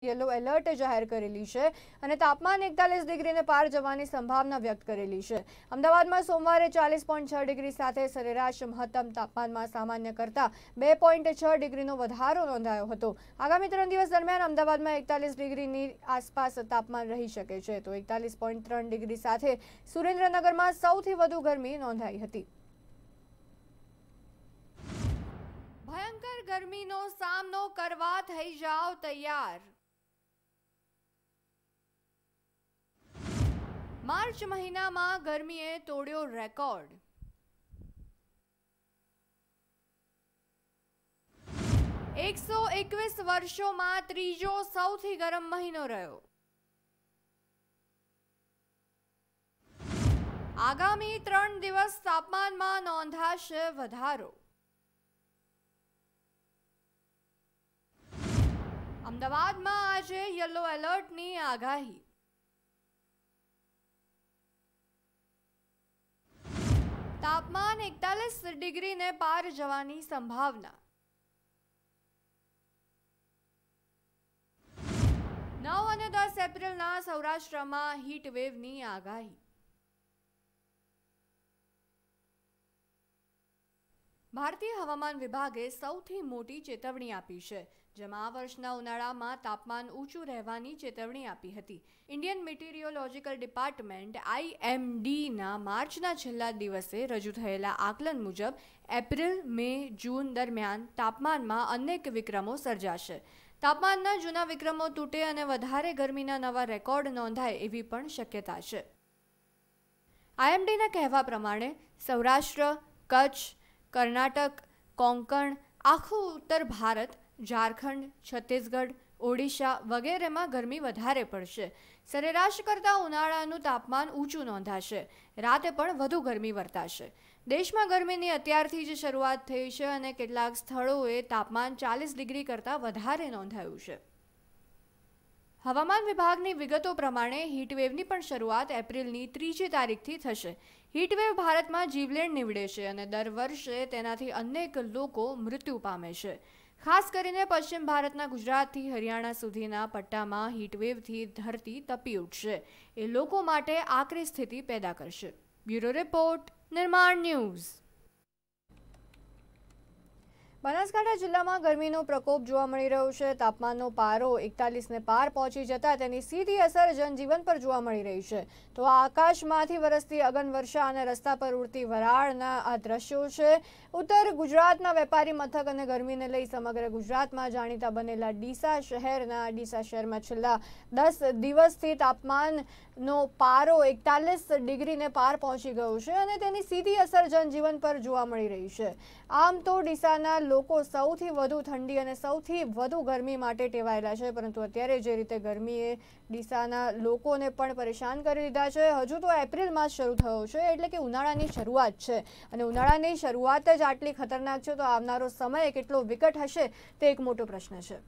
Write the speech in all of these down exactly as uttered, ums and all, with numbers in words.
Yellow alert જાહેર કરેલી છે અને તાપમાન એકતાલીસ ડિગ્રીને પાર જવાની સંભાવના વ્યક્ત કરેલી છે। અમદાવાદમાં સોમવારે ચાલીસ પોઈન્ટ છ ડિગ્રી સાથે સરેરાશ મહત્તમ તાપમાનમાં સામાન્ય કરતાં બે પોઈન્ટ છ ડિગ્રીનો વધારો નોંધાયો હતો। આગામી ત્રણ દિવસ દરમિયાન અમદાવાદમાં એકતાલીસ ડિગ્રીની આસપાસ તાપમાન રહી શકે છે તો એકતાલીસ પોઈન્ટ ત્રણ ડિગ્રી સાથે સુરેન્દ્રનગરમાં સૌથી વધુ ગરમી નોંધાઈ હતી। भयंकर गर्मीनो सामनो करवा થઈ જાઓ તૈયાર। માર્ચ મહિનામાં ગરમીએ તોડ્યો રેકોર્ડ। એકસો એકવીસ વર્ષોમાં ત્રીજો સૌથી ગરમ મહિનો રહ્યો। આગામી ત્રણ દિવસ તાપમાનમાં નોંધાશે વધારો। અમદાવાદમાં આજે યલો એલર્ટની આગાહી। તાપમાન એકતાલીસ ડિગ્રીને પાર જવાની સંભાવના। નવ અને દસ એપ્રિલના સૌરાષ્ટ્રમાં હીટ વેવની આગાહી। ભારતીય હવામાન વિભાગે સૌથી મોટી ચેતવણી આપી છે, જેમાં આ વર્ષના ઉનાળામાં તાપમાન ઊંચું રહેવાની ચેતવણી આપી હતી। ઇન્ડિયન મેટીરિયોલોજીકલ ડિપાર્ટમેન્ટ આઈ એમ ડીના માર્ચના છેલ્લા દિવસે રજૂ થયેલા આકલન મુજબ એપ્રિલ મે જૂન દરમિયાન તાપમાનમાં અનેક વિક્રમો સર્જાશે। તાપમાનના જૂના વિક્રમો તૂટે અને વધારે ગરમીના નવા રેકોર્ડ નોંધાય એવી પણ શક્યતા છે। આઈ એમ ડીના કહેવા પ્રમાણે સૌરાષ્ટ્ર, કચ્છ, કર્ણાટક, કોંકણ, આખું ઉત્તર ભારત, ઝારખંડ, છત્તીસગઢ, ઓડિશા વગેરેમાં ગરમી વધારે પડશે। સરેરાશ કરતાં ઉનાળાનું તાપમાન ઊંચું નોંધાશે। રાતે પણ વધુ ગરમી વર્તાશે। દેશમાં ગરમીની અત્યારથી જ શરૂઆત થઈ છે અને કેટલાક સ્થળોએ તાપમાન ચાલીસ ડિગ્રી કરતાં વધારે નોંધાયું છે। હવામાન વિભાગની વિગતો પ્રમાણે હીટવેવની પણ શરૂઆત એપ્રિલની ત્રીજી તારીખથી થશે। હીટવેવ ભારતમાં જીવલેણ નીવડે છે અને દર વર્ષે તેનાથી અનેક લોકો મૃત્યુ પામે છે। ખાસ કરીને પશ્ચિમ ભારતના ગુજરાતથી હરિયાણા સુધીના પટ્ટામાં હીટવેવથી ધરતી તપી ઉઠશે। એ લોકો માટે આકરી સ્થિતિ પેદા કરશે। Bureau report, Nirman news. Banaskantha જિલ્લામાં ગરમીનો પ્રકોપ જોવા મળી રહ્યો છે। તાપમાનનો પારો એકતાલીસને પાર પહોંચી જતા તેની સીધી અસર જનજીવન પર જોવા મળી રહી છે। તો આકાશમાંથી વરસતી અગનવર્ષા અને રસ્તા પર ઉડતી વરાળના આ દ્રશ્યો છે। ઉત્તર ગુજરાતના વેપારી મથક અને ગરમીને લઈ સમગ્ર ગુજરાતમાં જાણીતા બનેલા ડીસા શહેરના ડીસા શહેરમાં છેલ્લા દસ દિવસથી તાપમાનનો પારો એકતાલીસ ડિગ્રીને પાર પહોંચી ગયો છે અને તેની સીધી અસર જનજીવન પર જોવા મળી રહી છે। આમ તો ડીસાના લોકો સૌથી વધુ ઠંડી અને સૌથી વધુ ગરમી માટે ટેવાયેલા છે, પરંતુ અત્યારે જે રીતે ગરમીએ ડીસાના લોકોને પણ પરેશાન કરી દીધા છે। હજુ તો એપ્રિલ માસ શરૂ થયો છે એટલે કે ઉનાળાની શરૂઆત છે અને ઉનાળાની શરૂઆત જ આટલી ખતરનાક છે તો આવનારો સમય કેટલો વિકટ હશે તે એક મોટો પ્રશ્ન છે।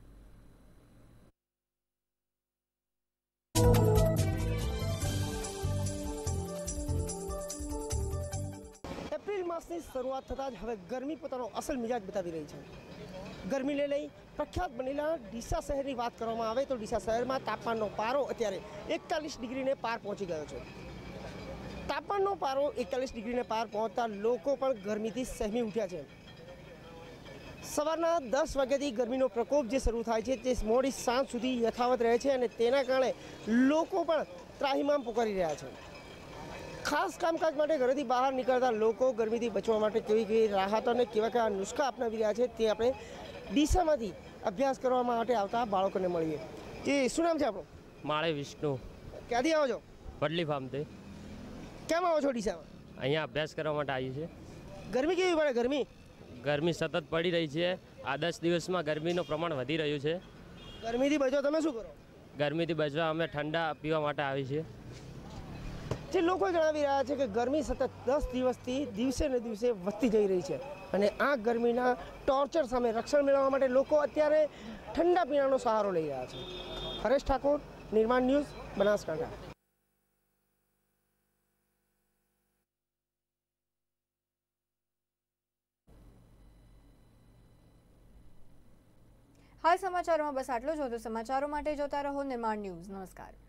એપ્રિલ માસની શરૂઆત થતાં જ હવે ગરમી પોતાનો અસલ મિજાજ બતાવી રહી છે। ગરમીને લઈ પ્રખ્યાત બનેલા ડીસા શહેરની વાત કરવામાં આવે તો ડીસા શહેરમાં તાપમાનનો પારો અત્યારે એકતાલીસ ડિગ્રીને પાર પહોંચી ગયો છે। તાપમાનનો પારો એકતાલીસ ડિગ્રીને પાર પહોંચતા લોકો પણ ગરમીથી સહેમી ઉઠ્યા છે। સવારના દસ વાગ્યાથી ગરમીનો પ્રકોપ જે શરૂ થાય છે તે મોડી સાંજ સુધી યથાવત રહે છે અને તેના કારણે લોકો પણ ત્રાહિમામ પુકારી રહ્યા છે। ખાસ કામકાજ માટે ઘરેથી બહાર નીકળતા લોકો ગરમીથી બચવા માટે કેવી કેવી રાહતો અને કેવા કેવા નુસ્ખા અપનાવી રહ્યા છે તે આપણે ડીસામાંથી અભ્યાસ કરવા માટે આવતા બાળકોને મળીએ। કે શું નામ છે આપણું? માળે વિષ્ણુ। ક્યાંથી આવો છો? વડલી ફાર્મથી। કેમ આવો છો ડીસામાં? અહીંયા અભ્યાસ કરવા માટે આવી છે। ગરમી કેવી પડે? ગરમી ગરમી સતત પડી રહી છે। આ દસ દિવસમાં ગરમીનું પ્રમાણ વધી રહ્યું છે। ગરમીથી બચો તમે શું કરો? ગરમીથી બચવા અમે ઠંડા પીવા માટે આવી છીએ। જે લોકો જણાવી રહ્યા છે કે ગરમી સતત દસ દિવસથી દિવસે ને દિવસે વધતી જઈ રહી છે અને આ ગરમીના ટોર્ચર સામે રક્ષણ મેળવવા માટે લોકો અત્યારે ઠંડા પીણાનો સહારો લઈ રહ્યા છે। હરેશ ઠાકોર, નિર્માણ ન્યૂઝ, બનાસકાંઠા। હાલ સમાચારોમાં બસ આટલું જ હતું. સમાચારો માટે જોતા રહો નિર્માણ ન્યૂઝ. નમસ્કાર.